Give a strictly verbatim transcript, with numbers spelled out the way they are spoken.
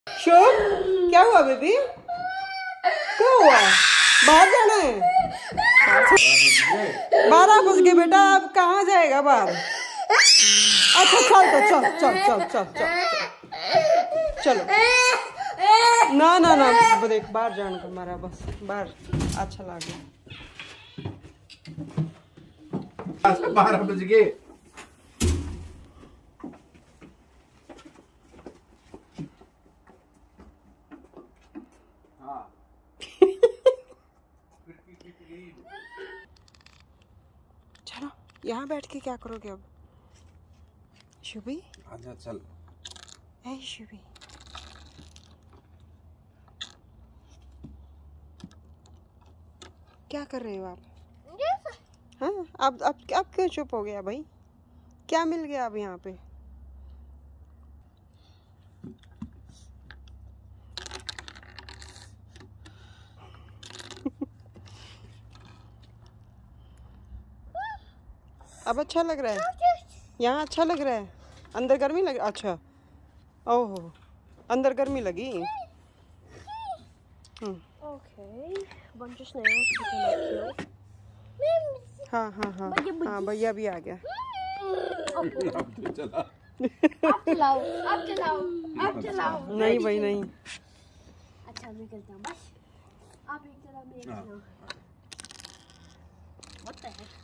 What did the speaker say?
शुभ, क्या हुआ बेबी? क्या हुआ? बाहर जाना है? बारह बज गए बेटा, अब कहाँ जाएगा बाहर? अच्छा चल तो चल चल चल चल चल चलो। ना ना ना देख, बाहर जाने का हमारा बस बाहर अच्छा लगे। बारह बज गए। चलो यहाँ बैठ के क्या करोगे अब? शुभी आजा चल। ए शुभी, क्या कर रहे हो आप? हाँ अब अब अब क्यों चुप हो गया भाई? क्या मिल गया अब यहाँ पे? अब अच्छा लग रहा है? यहाँ अच्छा लग रहा है? अंदर गर्मी लग, अच्छा ओहो अंदर गर्मी लगी। Okay, bunch of snails became up here. हाँ हाँ हाँ हाँ भैया भी आ गया। चला। आप चलाओ, आप चलाओ, आप चलाओ। नहीं भाई नहीं। अच्छा मैं करता हूँ बस। आप एक चलाओ, मैं एक चलाऊँ। What the heck?